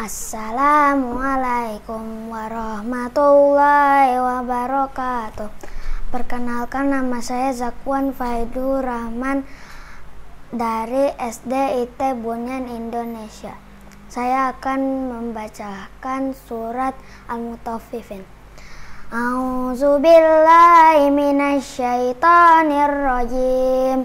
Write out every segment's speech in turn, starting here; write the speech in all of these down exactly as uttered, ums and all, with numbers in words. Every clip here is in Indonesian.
Assalamualaikum warahmatullahi wabarakatuh. Perkenalkan, nama saya Zakwan Faidur Rahman dari S D I T Bunyan Indonesia. Saya akan membacakan surat Al-Mutaffifin. A'udzubillahi minasyaitonirrajim.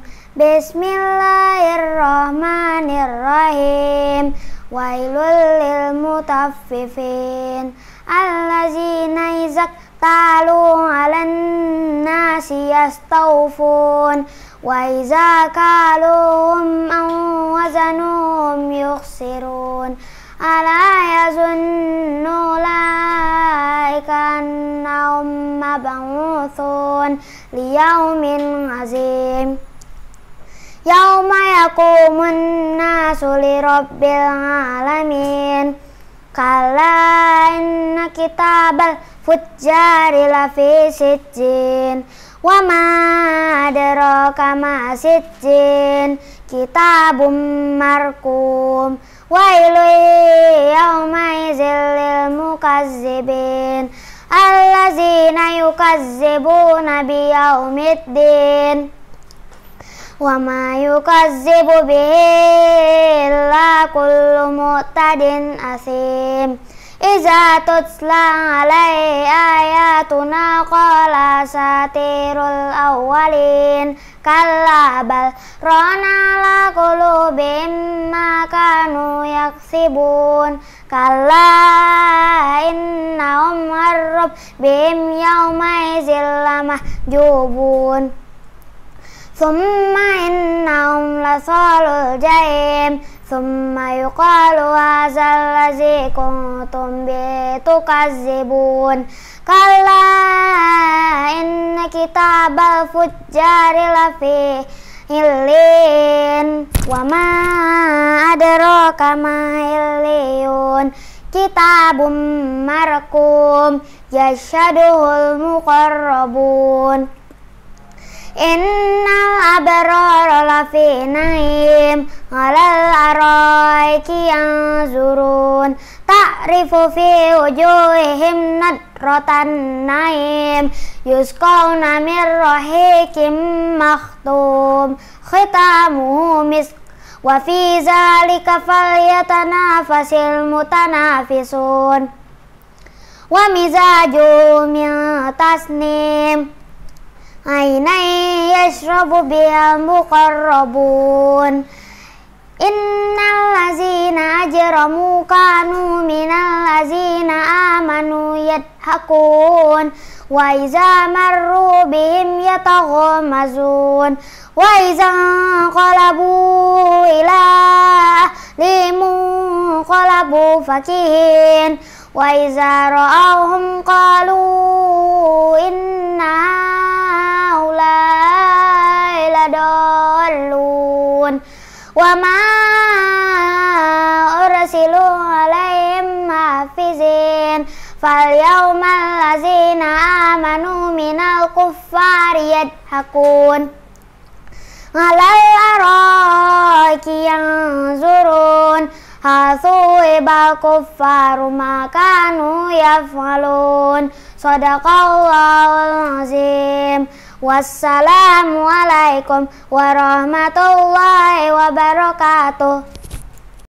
Bismillahirrahmanirrahim. Wailul lil mutaffifin allazina idza talu 'alan nasi yastawfun wa idza kaluhum aw wazanuhum yukhsirun ala yazunnu ulaika annahum mab'uthun liyaumin 'azim. Yauma yaqumun nasu li rabbil alamin. Kalla inna kitabal fujjari lafi sijjin. Wa ma adraka ma sijjin. Kitabum markum. Wailu yauma idzil lil mukazzibin allazina yukazzibuna biyaumiddin. Wa ma yukazzibu bihi illa kullu mu'tadin asim. Iza tutla alaihi ayatuna qala satirul awwalin. Kalla bal rana ala qulubihim ma kanu yaksibun. Kalla innahum an rabbihim yawma idzin lamahjubun. Thumma innahum lasalul jahim. Thumma yuqalu hadzal ladzi kuntum bihi tukazzibun. Kalla inna kitabal fujjari lafi illin. Wa ma adraka ma illiyun. Kitabum markum yashhaduhul muqarrabun. Innal abrara lafi naim alal araiki yanzurun. Ta'rifu fi wujuhihim nadratan naim. Yusqawna min rahiqim makhtum. Khitamuhu misk. Wa fi zalika falyatanafasil mutanafisun. Wa mizajuhu min tasnim. Ainai yashrabu biha muqarrabun. Innal ladzina ajramu kanu minal ladzina amanu yadhakun. Wa iza marru bihim yataghamazun. Wa iza qalabu ila ahlihim qalabu fakihin. Wa iza ra'awhum qalu inna haulai ladallun. Wa ma ursilu alaihim hafizin. Fal yawmal ladzina amanu minal kuffari yadhakun. Alal araiki yanzurun. Hathu ibal kuffaru ma kanu yaf'alun. Shadaqallahul azim. Wassalamualaikum warahmatullahi wabarakatuh.